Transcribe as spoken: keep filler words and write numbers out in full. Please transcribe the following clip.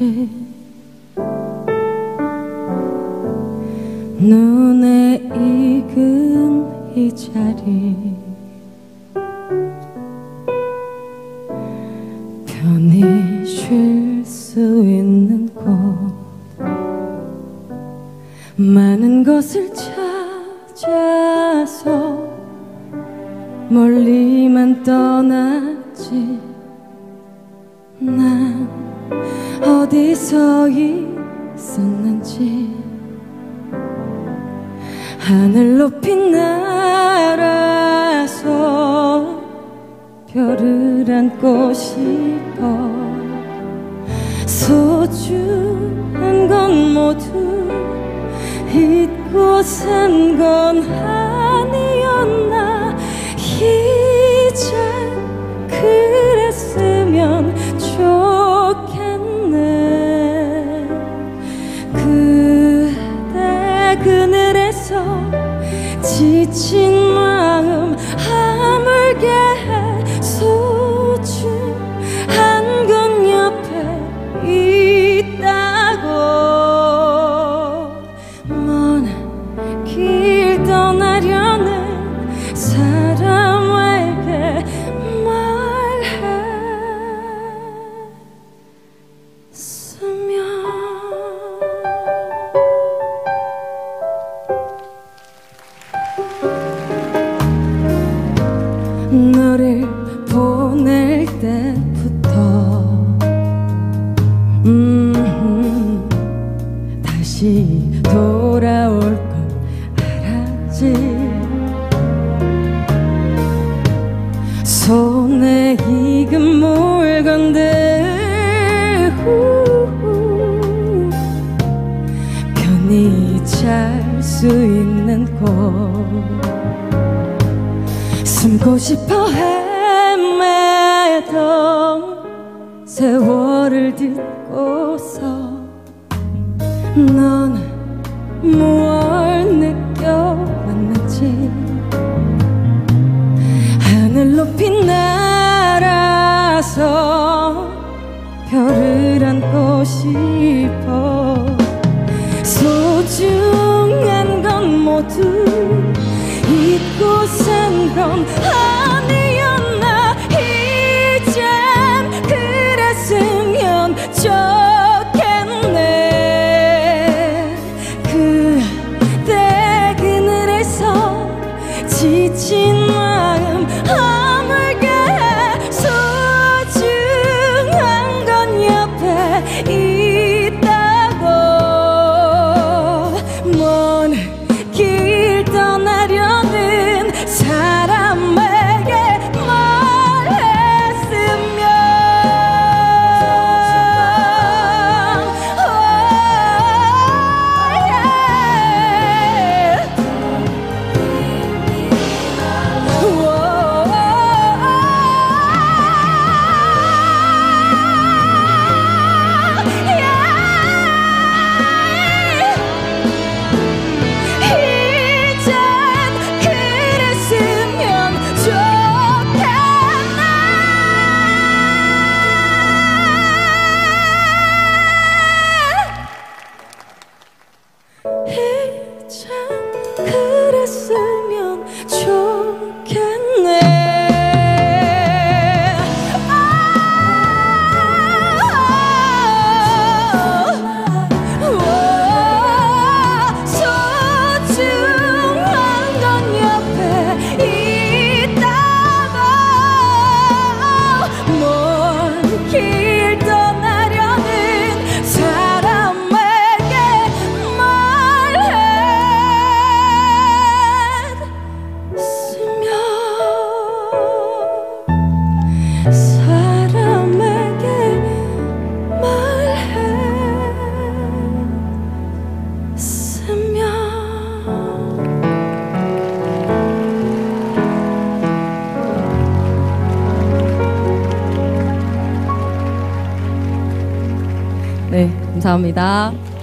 없이 눈에 익은 이 자리 편히 쉴 수 있는 곳 많은 것을 찾아서 멀리만 떠났지 난 어디서 있었는지 하늘 높이 날아서 별을 안고 싶어 소중한 건 모두 잊고 산 건 아니었나 이제 그랬으면 좋겠네 그대 그늘에서 지친 마음 아물게 해 소중한 건 옆에 있다고 먼 길 떠나려는 사람에게 너를 보낼 때부터 음, 다시 돌아올 건 알았지 손에 익은 물건들 후, 편히 잘 수 있는 곳 숨고 싶어 헤매던 세월을 딛고서 넌 무얼 느껴왔는지 하늘 높이 날아서 별을 안고 싶어 소중한 건 모두 잊고 산 건 아니었나 이젠 그랬으면 좋겠네 그대 그늘에서 지친 마음 아물게 해 소중한 건 옆에 있다고 먼 길 떠나려는 사람에게 말했으면 이젠 그랬으면 좋겠네 소중한 건 옆에 있다고 먼 길 떠나려는 사람에게 사람에게 말했으면 네, 감사합니다.